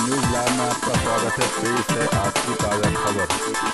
News live में आपका स्वागत है। पेश है आज की ताज़ा खबर।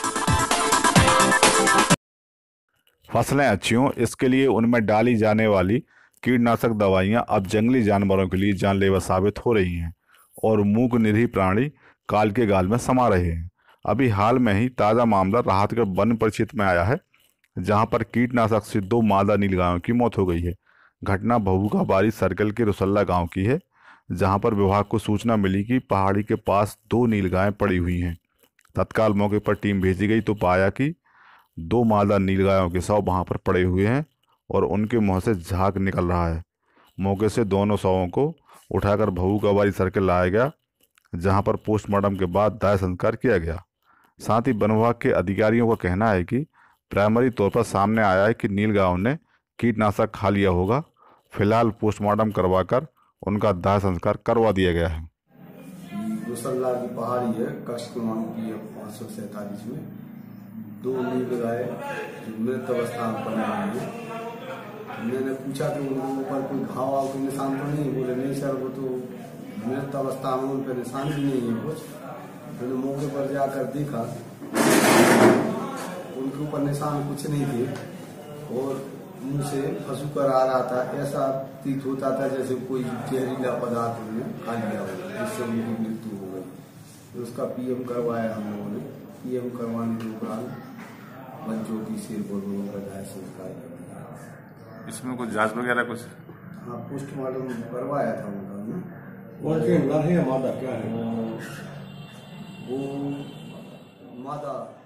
फसलें अच्छी हों इसके लिए उनमें डाली जाने वाली कीटनाशक दवाइयां अब जंगली जानवरों के लिए जानलेवा साबित हो रही हैं और मूक निरीह प्राणी काल के गाल में समा रहे हैं। अभी हाल में ही ताज़ा मामला राहतगढ़ वन परिक्षेत्र में आया है, जहां पर कीटनाशक से 2 मादा नीलगायों की मौत हो गई है। घटना भभूकाबारी सर्कल के रुसल्ला गांव की है, जहां पर विभाग को सूचना मिली कि पहाड़ी के पास 2 नीलगायें पड़ी हुई हैं। तत्काल मौके पर टीम भेजी गई तो पाया कि 2 मादा नीलगायों के शव वहां पर पड़े हुए हैं और उनके मुंह से झाग निकल रहा है। मौके से दोनों शवों को उठाकर भभूकाबारी सर्कल लाया गया, जहां पर पोस्टमार्टम के बाद दाह संस्कार किया गया। साथ ही वन विभाग के अधिकारियों का कहना है कि प्राइमरी तौर पर सामने आया है कि नीलगायों ने कीटनाशक खा लिया होगा। फिलहाल पोस्टमार्टम करवाकर उनका दाह संस्कार करवा दिया गया है। रुसल्ला की पहाड़ी है, कक्ष क्रमांक की 547 में 2 नीलगाय मृत अवस्था में पड़ी हुई है। मैंने पूछा कि उनके ऊपर कोई घाव वाव के निशान तो नहीं? बोले नहीं सर, वो तो मृत अवस्था में उन पर निशान भी नहीं है कुछ। मैंने मौके पर जाकर देखा, उनके ऊपर निशान कुछ नहीं थे और मुंह से फंसू कर आ रहा था। ऐसा प्रतीत होता था जैसे कोई जहरीला पदार्थ उन्हें खा लिया हो, जिससे उनकी मृत्यु हो गई। तो उसका पीएम करवाया हम लोगों ने। पीएम करवाने के उपरांत बच्चों की सिर को दाह संस्कार कर दिया। इसमें कुछ जांच वगैरह कुछ? हाँ, पोस्टमार्टम करवाया था उनका। कौन से नर है मादा क्या है? वो मादा